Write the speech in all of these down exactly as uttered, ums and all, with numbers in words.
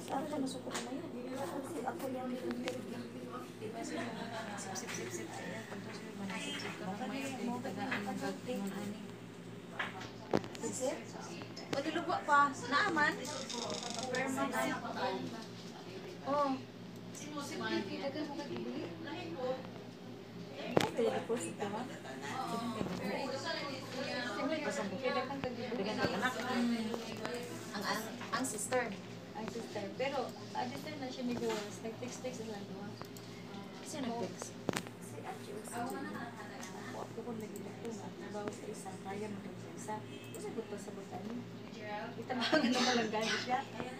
Saan ka masuko na yun? Kasi ako yung Diba sila sip-sip-sip-sip kaya pagkas mo manasip-sip ka kung may yung tagaan ng gagtingon ani. sisip? O nilugwa pa, naaman. Perman ay. Oh. Sip-sip kita ka mo kagibili. Pwede deposit ka ba? Siyempre pasambok kita kang kagibili ka ng anak. Ang ang ang sister. Ang sister. Pero, ang sister na siya ni Gawas. Nag-text-text na lang doon. Kasi nag-text. Si Achi Usa. Ako kung nag-ilito nga. Nabawa sa isa. Kaya mo sa isa. Kasi buto sa butan. Itabangan naman lang gano'n siya.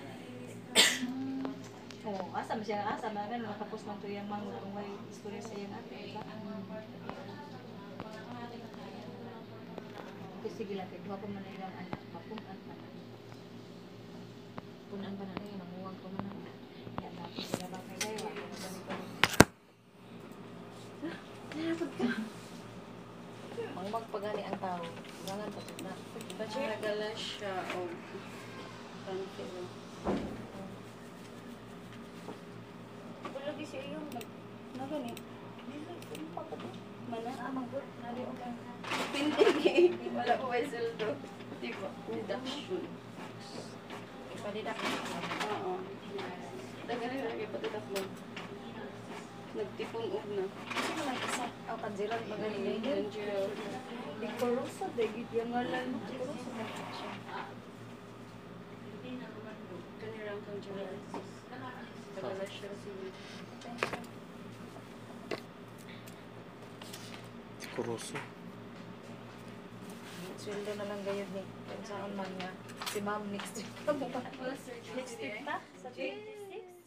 Oo, oh, asam siya. Asam na ganun. Tapos man ito yung mga kung may istorya sa iyong ate. Diba? Okay, sige lang. Kaya ko man na ilang anak. Mapunan pa na. Punan pa na rin, namuwag ko man. Yan natin sila ba kay Daiwa. Nalapot ka. Ang magpagani ang tao. Gangan pa na. Diba siya? Nagala siya o pantero. Wala di siya yung nag... Nagani. Hindi pa ko. Mana? Ah, magbut. Nari o kang Hindi eh. Wala ko may sweldo. Diba? Deduction. Ipadidak. Oo. Dagan na lagi patidak mo. Nagtipon og na. Sino may isa? Ang kanzilan magaling na yun. Angel. Di kurusa. Dagit yung ngalan mo. Kurusa na siya. Kanirang kang July. Nagala siya siya. Kuroso. Sweldo na lang gayod ni. Kung saan man nga. Si ma'am next week. next week pa? Sa twenty-six?